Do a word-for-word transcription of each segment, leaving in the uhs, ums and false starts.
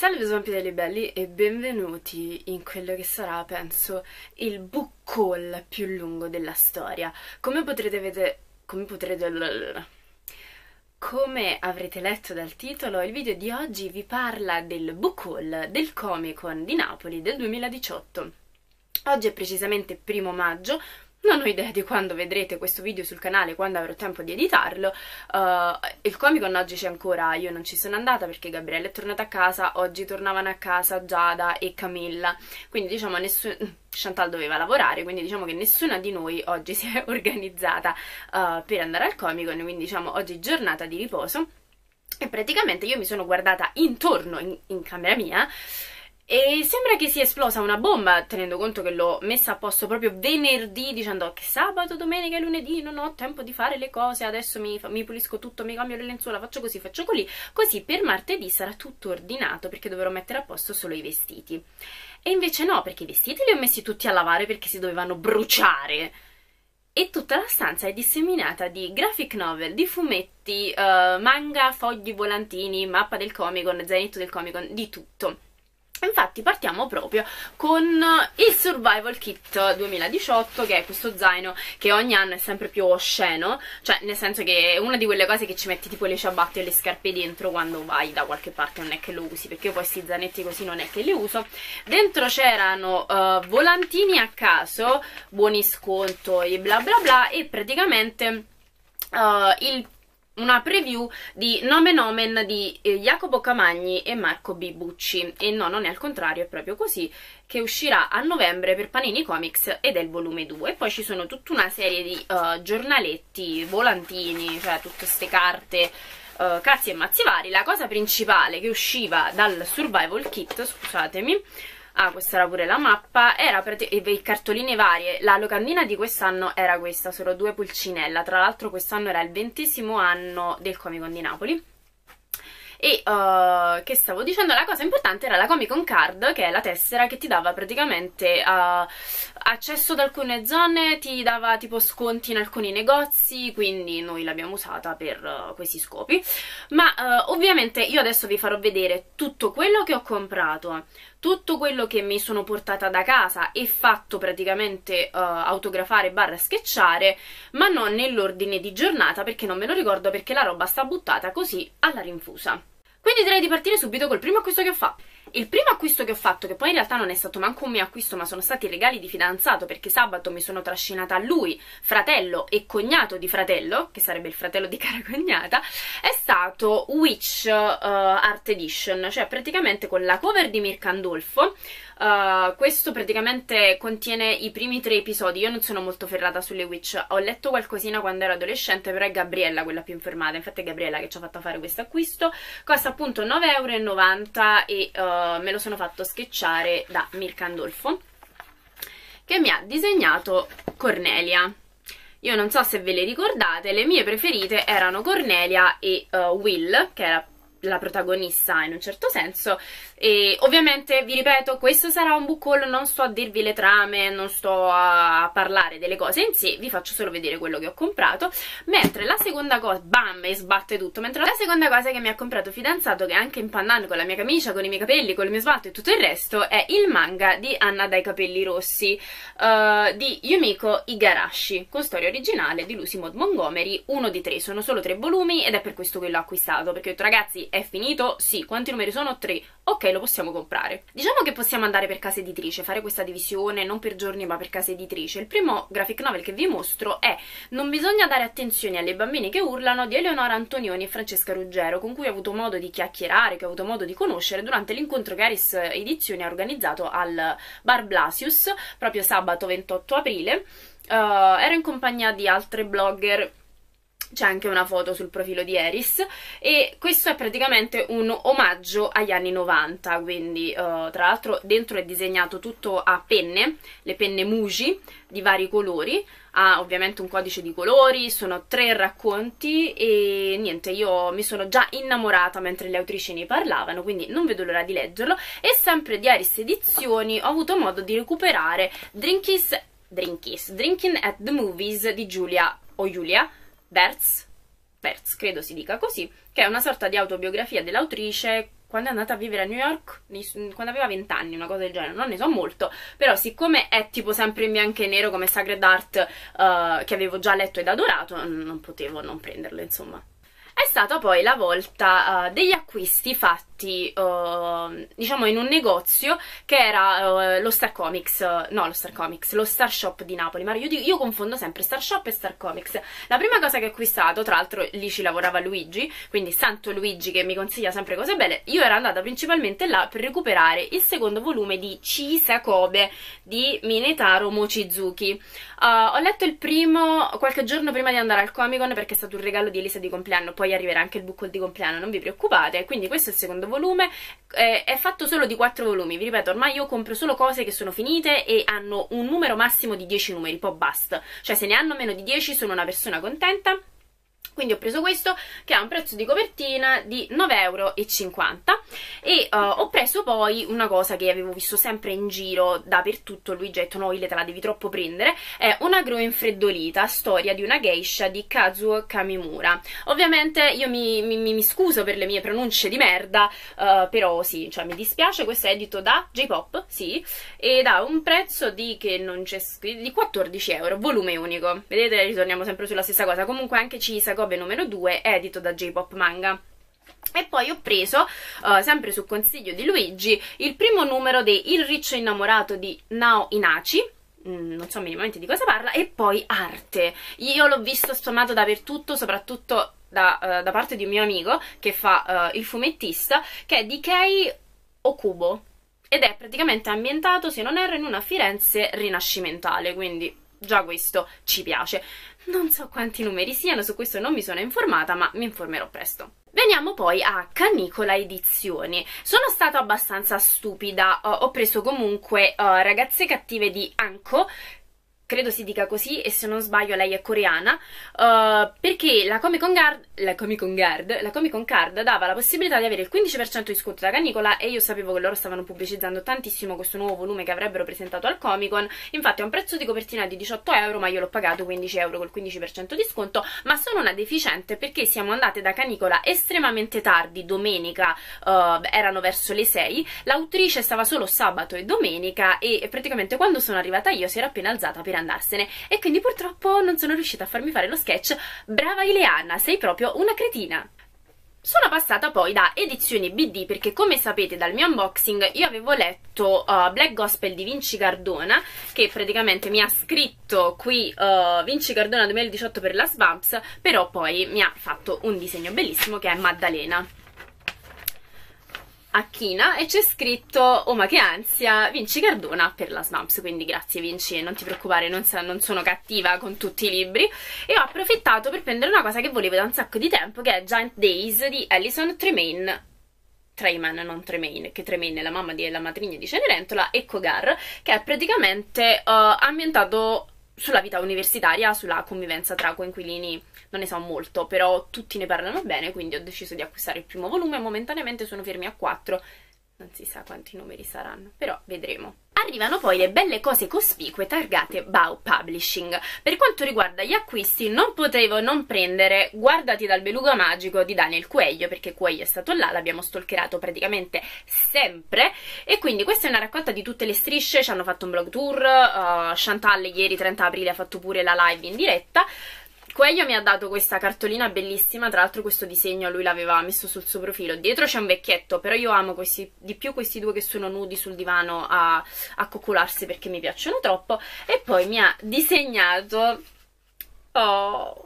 Salve Zombie delle belli e benvenuti in quello che sarà, penso, il book haul più lungo della storia. Come potrete vedere... come potrete... Come avrete letto dal titolo, il video di oggi vi parla del book haul del Comic Con di Napoli del duemiladiciotto. Oggi è precisamente primo maggio. Non ho idea di quando vedrete questo video sul canale, quando avrò tempo di editarlo. Uh, il Comic Con oggi c'è ancora, io non ci sono andata perché Gabriele è tornata a casa, oggi tornavano a casa Giada e Camilla, quindi diciamo nessuno... Chantal doveva lavorare, quindi diciamo che nessuna di noi oggi si è organizzata uh, per andare al Comic Con, quindi diciamo oggi giornata di riposo. E praticamente io mi sono guardata intorno in, in camera mia e sembra che sia esplosa una bomba, tenendo conto che l'ho messa a posto proprio venerdì, dicendo che sabato, domenica e lunedì non ho tempo di fare le cose, adesso mi, mi pulisco tutto, mi cambio le lenzuola, faccio così, faccio così, così per martedì sarà tutto ordinato perché dovrò mettere a posto solo i vestiti. E invece no, perché i vestiti li ho messi tutti a lavare perché si dovevano bruciare. E tutta la stanza è disseminata di graphic novel, di fumetti, uh, manga, fogli, volantini, mappa del Comic Con, zainetto del Comic Con, di tutto. Infatti partiamo proprio con il Survival Kit duemiladiciotto, che è questo zaino che ogni anno è sempre più osceno, cioè nel senso che è una di quelle cose che ci metti tipo le ciabatte e le scarpe dentro quando vai da qualche parte, non è che lo usi, perché io poi questi zainetti così non è che li uso. Dentro c'erano uh, volantini a caso, buoni sconto e bla bla bla, e praticamente uh, il una preview di Nomen Omen di eh, Jacopo Camagni e Marco B. Bucci, e no, non è al contrario, è proprio così, che uscirà a novembre per Panini Comics ed è il volume due. E poi ci sono tutta una serie di uh, giornaletti, volantini, cioè tutte queste carte, uh, cazzi e mazzi vari. La cosa principale che usciva dal Survival Kit, scusatemi, ah, questa era pure la mappa, era i cartoline varie. La locandina di quest'anno era questa, solo due pulcinella. Tra l'altro quest'anno era il ventesimo anno del Comic Con di Napoli. E uh, che stavo dicendo, la cosa importante era la Comic Con Card, che è la tessera che ti dava praticamente uh, accesso ad alcune zone, ti dava tipo sconti in alcuni negozi, quindi noi l'abbiamo usata per uh, questi scopi. Ma uh, ovviamente io adesso vi farò vedere tutto quello che ho comprato, tutto quello che mi sono portata da casa e fatto praticamente uh, autografare barra sketchare, ma non nell'ordine di giornata perché non me lo ricordo, perché la roba sta buttata così alla rinfusa. Quindi direi di partire subito col primo acquisto che ho fatto. Il primo acquisto che ho fatto, che poi in realtà non è stato manco un mio acquisto, ma sono stati regali di fidanzato, perché sabato mi sono trascinata a lui, fratello e cognato di fratello, che sarebbe il fratello di cara cognata, è stato Witch uh, Art Edition, cioè praticamente con la cover di Mirka Andolfo. Uh, questo praticamente contiene i primi tre episodi. Io non sono molto ferrata sulle Witch, ho letto qualcosina quando ero adolescente, però è Gabriella quella più informata, infatti è Gabriella che ci ha fatto fare questo acquisto. Costa appunto nove e novanta euro e uh, me lo sono fatto sketchare da Mirka Andolfo, che mi ha disegnato Cornelia. Io non so se ve le ricordate, le mie preferite erano Cornelia e uh, Will, che era la protagonista in un certo senso. E ovviamente vi ripeto, questo sarà un book haul, non sto a dirvi le trame, non sto a parlare delle cose in sé, vi faccio solo vedere quello che ho comprato. Mentre la seconda cosa, bam, e sbatte tutto, mentre la seconda cosa che mi ha comprato fidanzato, che è anche in pandan con la mia camicia, con i miei capelli, con il mio smalto e tutto il resto, è il manga di Anna dai capelli rossi, uh, di Yumiko Igarashi, con storia originale di Lucy Maud Montgomery, uno di tre, sono solo tre volumi ed è per questo che l'ho acquistato, perché ho detto ragazzi è finito? Sì. Quanti numeri sono? Tre. Ok, lo possiamo comprare. Diciamo che possiamo andare per casa editrice, fare questa divisione non per giorni ma per casa editrice. Il primo graphic novel che vi mostro è Non bisogna dare attenzione alle bambine che urlano di Eleonora Antonioni e Francesca Ruggero, con cui ho avuto modo di chiacchierare, che ho avuto modo di conoscere durante l'incontro che Aris Edizioni ha organizzato al Bar Blasius proprio sabato ventotto aprile. Uh, ero in compagnia di altre blogger, c'è anche una foto sul profilo di Eris, e questo è praticamente un omaggio agli anni novanta, quindi uh, tra l'altro dentro è disegnato tutto a penne, le penne Muji di vari colori, ha ovviamente un codice di colori, sono tre racconti e niente, io mi sono già innamorata mentre le autrici ne parlavano, quindi non vedo l'ora di leggerlo. E sempre di Aris Edizioni ho avuto modo di recuperare Drinkies, Drinkies, Drinking at the Movies di Giulia o Giulia Bertz, Perz, credo si dica così, che è una sorta di autobiografia dell'autrice quando è andata a vivere a New York, quando aveva venti anni, una cosa del genere, non ne so molto, però siccome è tipo sempre in bianco e nero come Sacred Art, uh, che avevo già letto ed adorato, non potevo non prenderlo, insomma. È stata poi la volta uh, degli acquisti fatti, uh, diciamo, in un negozio che era uh, lo Star Comics, uh, no lo Star Comics, lo Star Shop di Napoli, ma io, io confondo sempre Star Shop e Star Comics. La prima cosa che ho acquistato, tra l'altro lì ci lavorava Luigi, quindi santo Luigi che mi consiglia sempre cose belle, io ero andata principalmente là per recuperare il secondo volume di Chisakobe di Minetaro Mochizuki. Uh, ho letto il primo qualche giorno prima di andare al Comic Con perché è stato un regalo di Elisa di compleanno, poi arriverà anche il book haul di compleanno, non vi preoccupate. Quindi questo è il secondo volume, eh, è fatto solo di quattro volumi, vi ripeto, ormai io compro solo cose che sono finite e hanno un numero massimo di dieci numeri, poi basta, cioè se ne hanno meno di dieci sono una persona contenta. Quindi ho preso questo che ha un prezzo di copertina di nove e cinquanta euro e uh, ho preso poi una cosa che avevo visto sempre in giro dappertutto. Luigi ha detto no Ile, te la devi troppo prendere, è una gru infreddolita, storia di una geisha di Kazuo Kamimura. Ovviamente io mi, mi, mi scuso per le mie pronunce di merda, uh, però sì, cioè mi dispiace. Questo è edito da J-Pop, sì, ed ha un prezzo di, che non c'è scritto, di quattordici euro, volume unico. Vedete, ritorniamo sempre sulla stessa cosa. Comunque anche Chisakobe numero due è edito da J-Pop Manga. E poi ho preso, uh, sempre su consiglio di Luigi, il primo numero di Il riccio innamorato di Nao Inachi, mm, non so minimamente di cosa parla, e poi Arte. Io l'ho visto spammato dappertutto, soprattutto da, uh, da parte di un mio amico che fa uh, il fumettista, che è di Kei Okubo, ed è praticamente ambientato, se non erro, in una Firenze rinascimentale, quindi già questo ci piace. Non so quanti numeri siano, su questo non mi sono informata, ma mi informerò presto. Veniamo poi a Canicola Edizioni. Sono stata abbastanza stupida, uh, ho preso comunque uh, Ragazze cattive di Anko, credo si dica così, e se non sbaglio lei è coreana, uh, perché la Comic Con Guard, la Comic Con Guard, la Comic Con Card dava la possibilità di avere il quindici per cento di sconto da Canicola, e io sapevo che loro stavano pubblicizzando tantissimo questo nuovo volume che avrebbero presentato al Comic Con. Infatti ha un prezzo di copertina di diciotto euro, ma io l'ho pagato quindici euro col quindici per cento di sconto. Ma sono una deficiente perché siamo andate da Canicola estremamente tardi, domenica, uh, erano verso le sei, l'autrice stava solo sabato e domenica, e praticamente quando sono arrivata io si era appena alzata per andarsene, e quindi purtroppo non sono riuscita a farmi fare lo sketch. Brava Ileana, sei proprio una cretina. Sono passata poi da Edizioni B D perché, come sapete dal mio unboxing, io avevo letto uh, Black Gospel di Vinci Cardona, che praticamente mi ha scritto qui uh, Vinci Cardona duemiladiciotto per la Svamps, però poi mi ha fatto un disegno bellissimo che è Maddalena a china, e c'è scritto oh ma che ansia, Vinci Cardona per la Svamps, quindi grazie Vinci, non ti preoccupare, non, non sono cattiva con tutti i libri. E ho approfittato per prendere una cosa che volevo da un sacco di tempo, che è Giant Days di Alison Tremaine, Tremaine, non Tremaine, che Tremaine è la mamma della matrigna di Cenerentola, e Kogar, che è praticamente uh, ambientato sulla vita universitaria, sulla convivenza tra coinquilini. Non ne so molto, però tutti ne parlano bene, quindi ho deciso di acquistare il primo volume. Momentaneamente sono fermi a quattro, non si sa quanti numeri saranno, però vedremo. Arrivano poi le belle cose cospicue targate Bow Publishing. Per quanto riguarda gli acquisti, non potevo non prendere Guardati dal beluga magico di Daniel Coelho, perché Coelho è stato là, l'abbiamo stalkerato praticamente sempre, e quindi questa è una raccolta di tutte le strisce. Ci hanno fatto un blog tour, uh, Chantal ieri trenta aprile ha fatto pure la live in diretta. Coelho mi ha dato questa cartolina bellissima, tra l'altro questo disegno lui l'aveva messo sul suo profilo. Dietro c'è un vecchietto, però io amo questi, di più questi due che sono nudi sul divano a, a coccolarsi, perché mi piacciono troppo. E poi mi ha disegnato oh,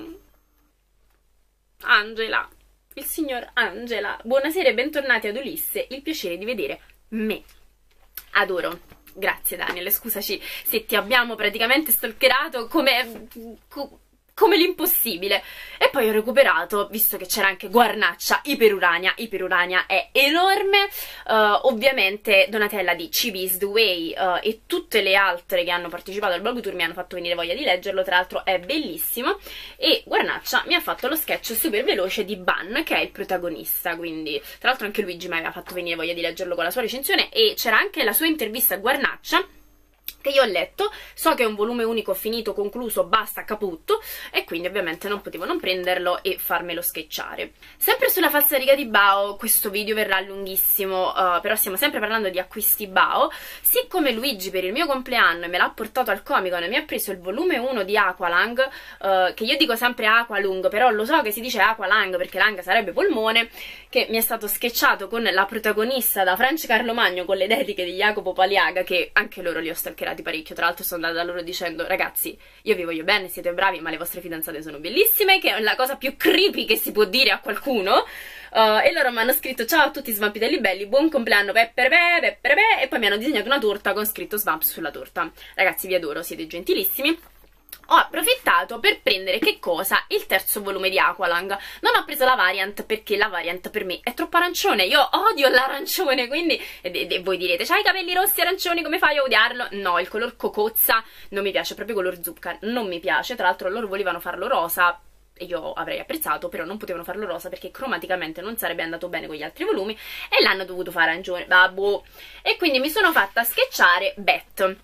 Angela, il signor Angela. Buonasera e bentornati ad Ulisse, il piacere di vedere me. Adoro. Grazie Daniel, scusaci se ti abbiamo praticamente stalkerato come... come l'impossibile. E poi ho recuperato, visto che c'era anche Guarnaccia, Iperurania. Iperurania è enorme, uh, ovviamente Donatella di C B's The Way uh, e tutte le altre che hanno partecipato al blog tour mi hanno fatto venire voglia di leggerlo, tra l'altro è bellissimo. E Guarnaccia mi ha fatto lo sketch super veloce di Ban, che è il protagonista, quindi tra l'altro anche Luigi mi aveva fatto venire voglia di leggerlo con la sua recensione, e c'era anche la sua intervista a Guarnaccia che io ho letto, so che è un volume unico finito, concluso, basta, caputto, e quindi ovviamente non potevo non prenderlo e farmelo sketchare. Sempre sulla falsariga di Bao, questo video verrà lunghissimo, uh, però stiamo sempre parlando di acquisti Bao. Siccome Luigi per il mio compleanno me l'ha portato al Comic Con e mi ha preso il volume uno di Aqualung, uh, che io dico sempre Aqualung, però lo so che si dice Aqualang perché Lang sarebbe polmone, che mi è stato sketchato con la protagonista da Franci Carlomagno con le dediche di Jacopo Paliaga, che anche loro li ho stalkerati parecchio. Tra l'altro sono andata da loro dicendo: ragazzi, io vi voglio bene, siete bravi, ma le vostre fidanzate sono bellissime, che è la cosa più creepy che si può dire a qualcuno. Uh, e loro mi hanno scritto: ciao a tutti svampitelli belli, buon compleanno pepperpe, pepperpe, e poi mi hanno disegnato una torta con scritto Svamps sulla torta. Ragazzi, vi adoro, siete gentilissimi. Ho approfittato per prendere che cosa? Il terzo volume di Aqualung. Non ho preso la variant perché la variant per me è troppo arancione, io odio l'arancione, quindi e, e voi direte: c'hai i capelli rossi arancioni, come fai a odiarlo? No, il color cocozza non mi piace, proprio color zucca non mi piace. Tra l'altro loro volevano farlo rosa e io avrei apprezzato, però non potevano farlo rosa perché cromaticamente non sarebbe andato bene con gli altri volumi e l'hanno dovuto fare arancione, babbo. E quindi mi sono fatta sketchare Beth,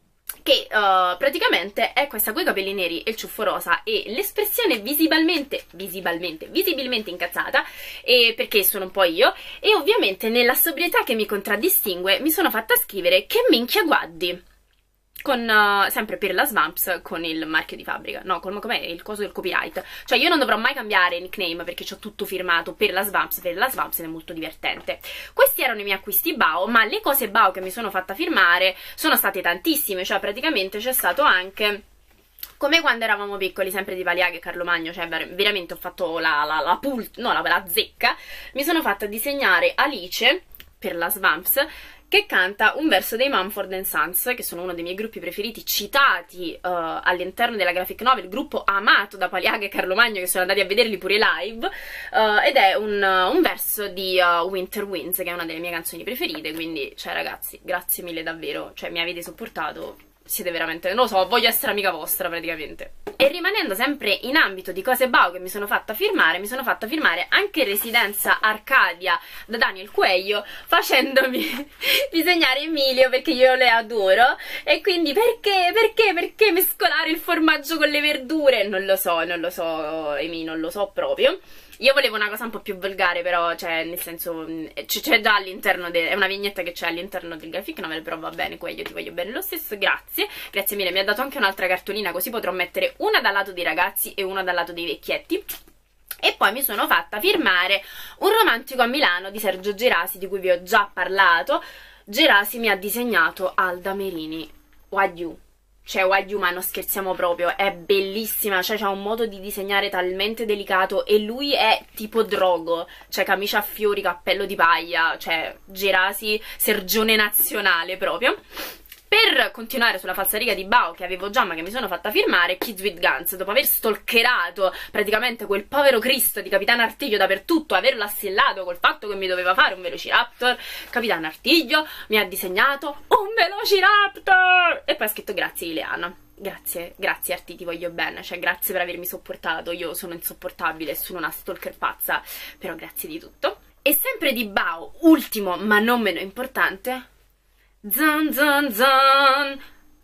che uh, praticamente è questa coi capelli neri e il ciuffo rosa e l'espressione visibilmente, visibilmente, visibilmente incazzata, e perché sono un po' io, e ovviamente nella sobrietà che mi contraddistingue mi sono fatta scrivere che minchia guaddi, con, uh, sempre per la Svamps, con il marchio di fabbrica, no, com'è il coso del copyright, cioè io non dovrò mai cambiare nickname perché c'ho tutto firmato per la Svamps, per la Svamps ed è molto divertente. Questi erano i miei acquisti Bao, ma le cose Bao che mi sono fatta firmare sono state tantissime, cioè praticamente c'è stato anche, come quando eravamo piccoli, sempre di Paliaga e Carlomagno, cioè veramente ho fatto la, la, la pult, no, la, la zecca, mi sono fatta disegnare Alice per la Svamps, che canta un verso dei Mumford and Sons, che sono uno dei miei gruppi preferiti, citati uh, all'interno della graphic novel, gruppo amato da Paliaga e Carlomagno, che sono andati a vederli pure live, uh, ed è un, uh, un verso di uh, Winter Winds, che è una delle mie canzoni preferite, quindi, cioè ragazzi, grazie mille davvero, cioè mi avete sopportato, siete veramente, non lo so, voglio essere amica vostra praticamente. E rimanendo sempre in ambito di cose Bao che mi sono fatta firmare, mi sono fatta firmare anche Residenza Arcadia da Daniel Coelho, facendomi disegnare Emilio perché io le adoro, e quindi perché, perché, perché mescolare il formaggio con le verdure? Non lo so, non lo so, Emi, non lo so proprio. Io volevo una cosa un po' più volgare, però, cioè, nel senso, c'è già all'interno, è una vignetta che c'è all'interno del graphic novel, però va bene, Coelho, ti voglio bene lo stesso, grazie. Grazie mille, mi ha dato anche un'altra cartolina, così potrò mettere una dal lato dei ragazzi e una dal lato dei vecchietti. E poi mi sono fatta firmare Un romantico a Milano di Sergio Gerasi, di cui vi ho già parlato. Gerasi mi ha disegnato Alda Merini, Wagyu. Cioè, Wagyu, ma non scherziamo proprio, è bellissima, cioè c'ha un modo di disegnare talmente delicato e lui è tipo Drogo, cioè camicia a fiori, cappello di paglia, cioè Gerasi, Sergione nazionale proprio. Per continuare sulla falsariga di Bao che avevo già ma che mi sono fatta firmare, Kids with Guns, dopo aver stalkerato praticamente quel povero Cristo di Capitano Artiglio dappertutto, averlo assellato col fatto che mi doveva fare un Velociraptor, Capitano Artiglio mi ha disegnato un Velociraptor e poi ha scritto grazie Ileana. Grazie, grazie Arti, ti voglio bene, cioè grazie per avermi sopportato, io sono insopportabile, sono una stalker pazza, però grazie di tutto. E sempre di Bao, ultimo ma non meno importante, Zan zan zan,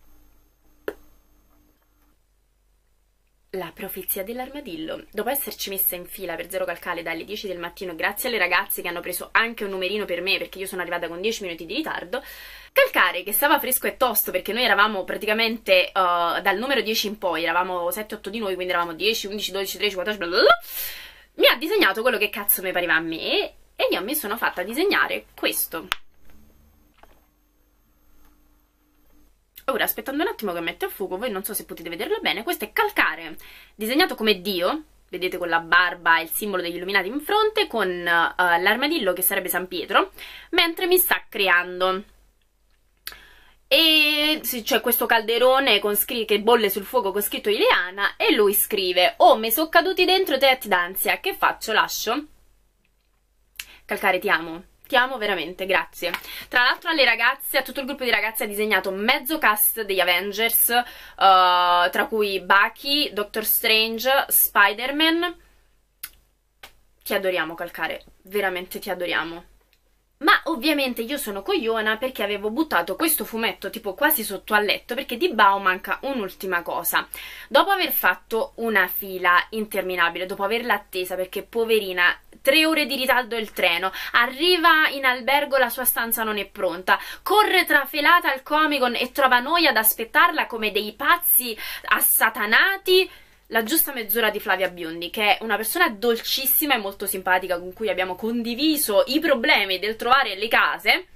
la profezia dell'armadillo. Dopo esserci messa in fila per Zero Calcale dalle dieci del mattino, grazie alle ragazze che hanno preso anche un numerino per me perché io sono arrivata con dieci minuti di ritardo, Calcare, che stava fresco e tosto perché noi eravamo praticamente uh, dal numero dieci in poi, eravamo sette otto di noi, quindi eravamo dieci, undici, dodici, tredici, quattordici, blablabla, mi ha disegnato quello che cazzo mi pareva a me e io mi sono fatta disegnare questo. Ora, aspettando un attimo che mette a fuoco, voi non so se potete vederlo bene, questo è Calcare, disegnato come Dio, vedete con la barba e il simbolo degli illuminati in fronte, con uh, l'armadillo che sarebbe San Pietro, mentre mi sta creando. E c'è questo calderone con che bolle sul fuoco con scritto Ileana e lui scrive: oh, mi sono caduti dentro te d'ansia, che faccio? Lascio? Calcare, ti amo. Ti amo veramente, grazie. Tra l'altro alle ragazze, a tutto il gruppo di ragazze ha disegnato mezzo cast degli Avengers, uh, tra cui Bucky, Doctor Strange, Spider-Man. Ti adoriamo, Calcare, veramente ti adoriamo. Ma ovviamente io sono cogliona perché avevo buttato questo fumetto tipo quasi sotto al letto, perché di Bao manca un'ultima cosa. Dopo aver fatto una fila interminabile, dopo averla attesa perché poverina, tre ore di ritardo il treno, arriva in albergo, la sua stanza non è pronta, corre trafelata al Comic-Con e trova noi ad aspettarla come dei pazzi assatanati. La giusta mezz'ora di Flavia Biondi, che è una persona dolcissima e molto simpatica, con cui abbiamo condiviso i problemi del trovare le case.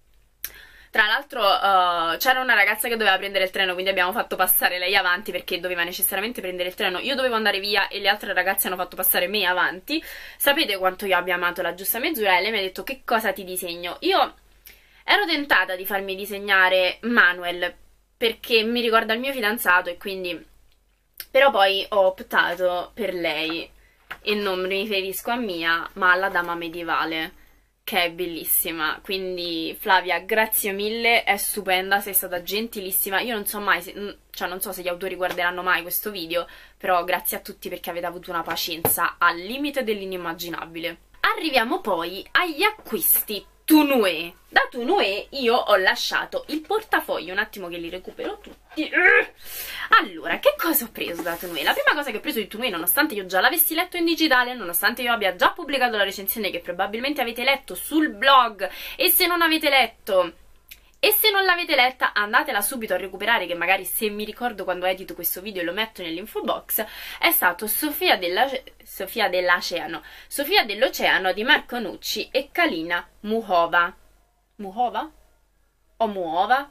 Tra l'altro uh, c'era una ragazza che doveva prendere il treno, quindi abbiamo fatto passare lei avanti perché doveva necessariamente prendere il treno. Io dovevo andare via e le altre ragazze hanno fatto passare me avanti. Sapete quanto io abbia amato La giusta mezz'ora, e lei mi ha detto: che cosa ti disegno? Io ero tentata di farmi disegnare Manuel perché mi ricorda il mio fidanzato, e quindi... però poi ho optato per lei, e non mi riferisco a Mia, ma alla dama medievale, che è bellissima. Quindi Flavia, grazie mille, è stupenda, sei stata gentilissima. Io non so mai, se, cioè non so se gli autori guarderanno mai questo video, però grazie a tutti perché avete avuto una pazienza al limite dell'inimmaginabile. Arriviamo poi agli acquisti Tunue. Da Tunue io ho lasciato il portafoglio, un attimo che li recupero tutti. Allora, che cosa ho preso da Tunue? La prima cosa che ho preso di Tunue, nonostante io già l'avessi letto in digitale, nonostante io abbia già pubblicato la recensione che probabilmente avete letto sul blog, e se non avete letto... E se non l'avete letta, andatela subito a recuperare, che magari se mi ricordo quando edito questo video lo metto nell'info box. È stato Sofia Sofia dell'Oceano, Sofia dell'Oceano di Marco Nucci e Kalina Muhova. Muhova? O Muova?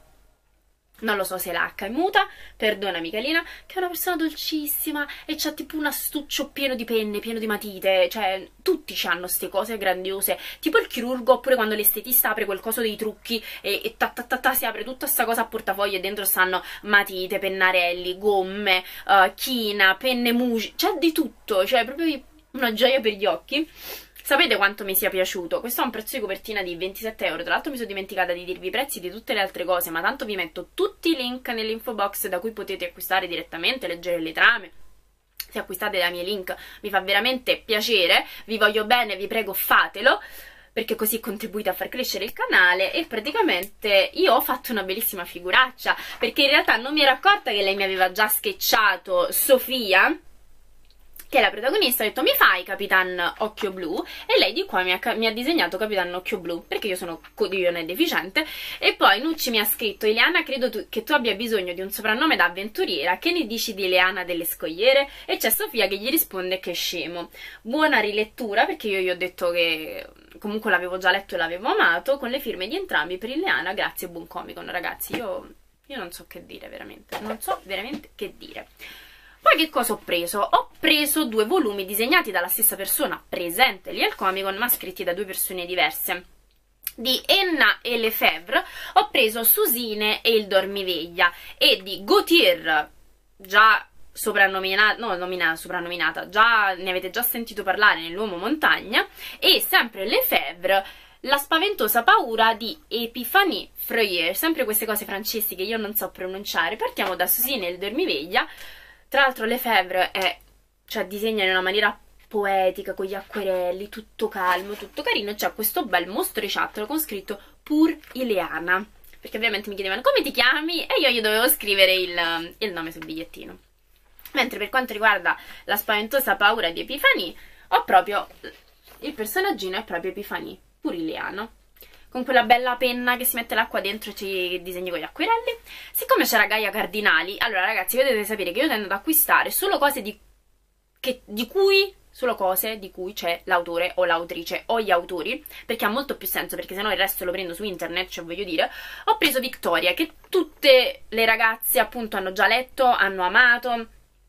Non lo so se la H è muta, perdonami Kalina, che è una persona dolcissima e c'ha tipo un astuccio pieno di penne, pieno di matite, cioè tutti hanno ste cose grandiose, tipo il chirurgo, oppure quando l'estetista apre quel coso dei trucchi e, e ta, ta, ta, ta, si apre tutta sta cosa a portafoglio e dentro stanno matite, pennarelli, gomme, uh, china, penne muci, c'è di tutto, cioè proprio una gioia per gli occhi. Sapete quanto mi sia piaciuto? Questo ha un prezzo di copertina di ventisette euro. Tra l'altro mi sono dimenticata di dirvi i prezzi di tutte le altre cose, ma tanto vi metto tutti i link nell'info box da cui potete acquistare direttamente, leggere le trame. Se acquistate dai miei link mi fa veramente piacere, vi voglio bene, vi prego fatelo, perché così contribuite a far crescere il canale. E praticamente io ho fatto una bellissima figuraccia, perché in realtà non mi ero accorta che lei mi aveva già sketchato Sofia, che è la protagonista. Ha detto: mi fai Capitan Occhio Blu? E lei di qua mi ha, mi ha disegnato Capitan Occhio Blu, perché io sono coglione deficiente. E poi Nucci mi ha scritto: Ileana, credo tu, che tu abbia bisogno di un soprannome da avventuriera, che ne dici di Ileana delle Scogliere? E c'è Sofia che gli risponde che scemo. Buona rilettura, perché io gli ho detto che comunque l'avevo già letto e l'avevo amato, con le firme di entrambi per Ileana. Grazie, buon Comic-Con, ragazzi. Io, io non so che dire, veramente, non so veramente che dire. Poi che cosa ho preso? Ho preso due volumi disegnati dalla stessa persona presente lì al Comic-Con, ma scritti da due persone diverse. Di Enna e Lefebvre ho preso Susine e il Dormiveglia, e di Gautier, già soprannominata, no, nominata, soprannominata, già ne avete già sentito parlare nell'Uomo Montagna, e sempre Lefebvre, La spaventosa paura di Epiphanie Freuer, sempre queste cose francesi che io non so pronunciare. Partiamo da Susine e il Dormiveglia. Tra l'altro Lefebvre è, cioè, disegna in una maniera poetica, con gli acquerelli, tutto calmo, tutto carino. C'è questo bel mostriciattolo con scritto Pur Ileana, perché ovviamente mi chiedevano come ti chiami e io gli dovevo scrivere il, il nome sul bigliettino. Mentre per quanto riguarda La spaventosa paura di Epiphanie, ho proprio, il personaggino è proprio Epiphanie, Pur Ileana, con quella bella penna che si mette l'acqua dentro e ci disegni con gli acquerelli. Siccome c'era Gaia Cardinali, allora ragazzi, voi dovete sapere che io tendo ad acquistare solo cose di, che, di cui solo cose di cui c'è l'autore o l'autrice o gli autori, perché ha molto più senso, perché sennò il resto lo prendo su internet, cioè voglio dire. Ho preso Victoria, che tutte le ragazze appunto hanno già letto, hanno amato. Uh,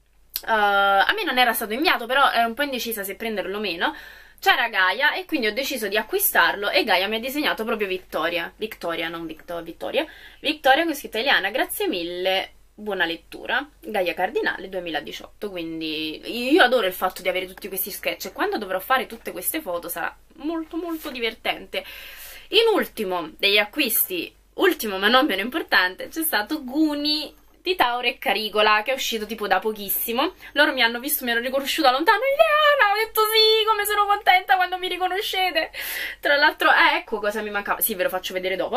a me non era stato inviato, però ero un po' indecisa se prenderlo o meno. C'era Gaia e quindi ho deciso di acquistarlo, e Gaia mi ha disegnato proprio Victoria. Victoria, non Victor, Vittoria. Victoria con scritta Ileana, grazie mille, buona lettura. Gaia Cardinale duemiladiciotto, quindi io adoro il fatto di avere tutti questi sketch, e quando dovrò fare tutte queste foto sarà molto molto divertente. In ultimo degli acquisti, ultimo ma non meno importante, c'è stato Guni, di Tauro e Caricola, che è uscito tipo da pochissimo. Loro mi hanno visto, mi hanno riconosciuto da lontano. Ileana, ho detto sì, come sono contenta quando mi riconoscete. Tra l'altro, eh, ecco cosa mi mancava. Sì, ve lo faccio vedere dopo.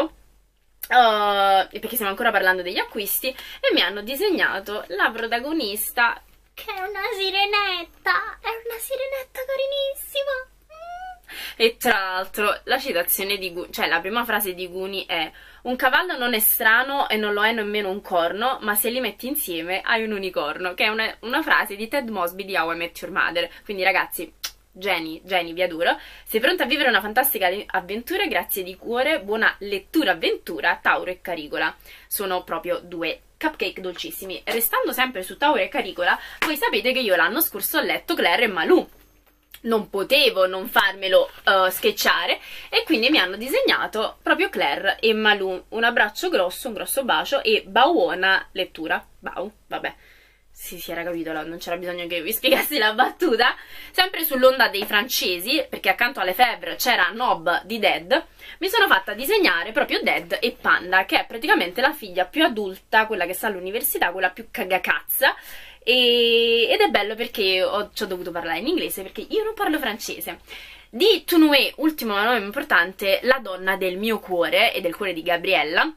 Uh, perché stiamo ancora parlando degli acquisti. E mi hanno disegnato la protagonista, che è una sirenetta. È una sirenetta carinissima. E tra l'altro la citazione di Guni, cioè la prima frase di Guni è: un cavallo non è strano e non lo è nemmeno un corno, ma se li metti insieme hai un unicorno, che è una, una frase di Ted Mosby di How I Met Your Mother. Quindi ragazzi, geni, geni, vi adoro. Sei pronta a vivere una fantastica avventura? Grazie di cuore, buona lettura avventura, Tauro e Caricola. Sono proprio due cupcake dolcissimi. Restando sempre su Tauro e Caricola, voi sapete che io l'anno scorso ho letto Claire e Malou. Non potevo non farmelo uh, sketchare, e quindi mi hanno disegnato proprio Claire e Malou. Un abbraccio grosso, un grosso bacio e buona lettura. Bau, vabbè. Sì, si era capito, non c'era bisogno che vi spiegassi la battuta. Sempre sull'onda dei francesi, perché accanto alle Fèvre c'era Nob di Dead, mi sono fatta disegnare proprio Dead e Panda, che è praticamente la figlia più adulta, quella che sta all'università, quella più cagacazza. E, ed è bello perché ho, ci ho dovuto parlare in inglese, perché io non parlo francese. Di Tunue, ultimo ma non importante, la donna del mio cuore e del cuore di Gabriella.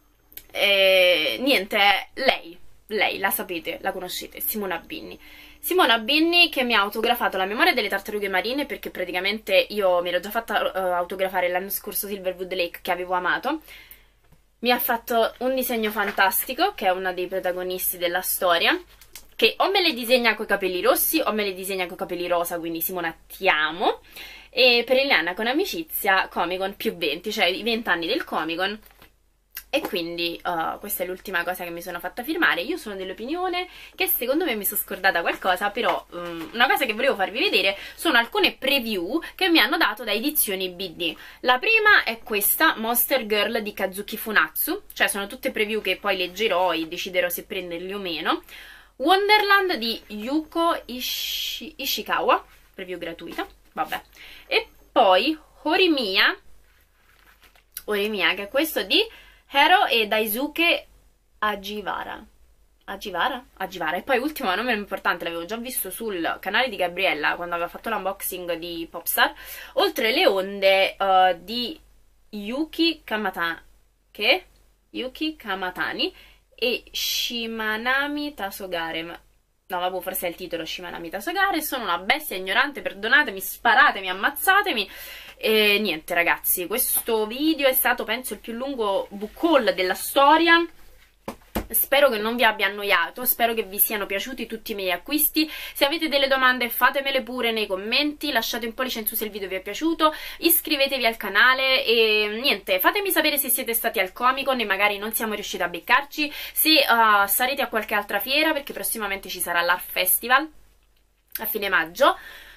E, niente, lei, lei, la sapete, la conoscete, Simona Binni. Simona Binni, che mi ha autografato la memoria delle tartarughe marine, perché praticamente io mi ero già fatta uh, autografare l'anno scorso Silverwood Lake, che avevo amato. Mi ha fatto un disegno fantastico, che è una dei protagonisti della storia, che o me le disegna coi capelli rossi o me le disegna coi capelli rosa, quindi Simona ti amo. E per Ileana con amicizia Comic Con più venti, cioè i venti anni del Comic Con. E quindi uh, questa è l'ultima cosa che mi sono fatta firmare. Io sono dell'opinione che secondo me mi sono scordata qualcosa, però um, una cosa che volevo farvi vedere sono alcune preview che mi hanno dato da Edizioni B D. La prima è questa, Monster Girl di Kazuki Funatsu, cioè sono tutte preview che poi leggerò e deciderò se prenderli o meno. Wonderland di Yuko Ishi Ishikawa, preview gratuita, vabbè. E poi Horimiya, Horimiya, che è questo di Hero e Daisuke Ajivara. Ajivara? Ajivara. E poi ultimo, ma non meno importante, l'avevo già visto sul canale di Gabriella quando aveva fatto l'unboxing di Popstar, Oltre le onde uh, di Yuki Kamatani, che? Yuki Kamatani e Shimanami Tasogare. No, vabbè, forse è il titolo, Shimanami Tasogare. Sono una bestia ignorante, perdonatemi, sparatemi, ammazzatemi. E niente ragazzi, questo video è stato penso il più lungo book haul della storia. Spero che non vi abbia annoiato, spero che vi siano piaciuti tutti i miei acquisti. Se avete delle domande fatemele pure nei commenti, lasciate un pollice in su se il video vi è piaciuto, iscrivetevi al canale e niente, fatemi sapere se siete stati al Comic Con e magari non siamo riusciti a beccarci, se uh, sarete a qualche altra fiera, perché prossimamente ci sarà l'Art Festival a fine maggio.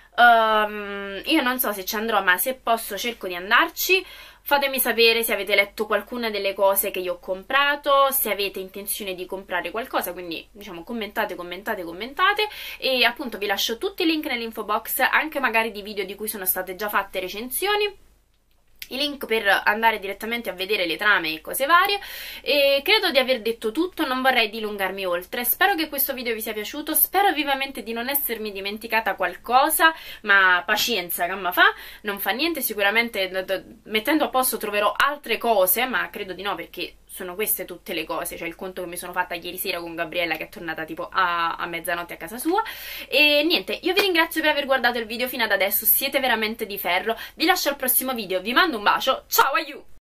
Um, io non so se ci andrò, ma se posso cerco di andarci. Fatemi sapere se avete letto qualcuna delle cose che io ho comprato, se avete intenzione di comprare qualcosa, quindi diciamo commentate, commentate, commentate. E appunto vi lascio tutti i link nell'info box, anche magari di video di cui sono state già fatte recensioni, i link per andare direttamente a vedere le trame e cose varie. E credo di aver detto tutto, non vorrei dilungarmi oltre. Spero che questo video vi sia piaciuto, spero vivamente di non essermi dimenticata qualcosa, ma pazienza, gamma fa, non fa niente, sicuramente mettendo a posto troverò altre cose, ma credo di no, perché sono queste tutte le cose, cioè il conto che mi sono fatta ieri sera con Gabriella, che è tornata tipo a, a mezzanotte a casa sua. E niente, io vi ringrazio per aver guardato il video fino ad adesso, siete veramente di ferro, vi lascio al prossimo video, vi mando un bacio, ciao a you!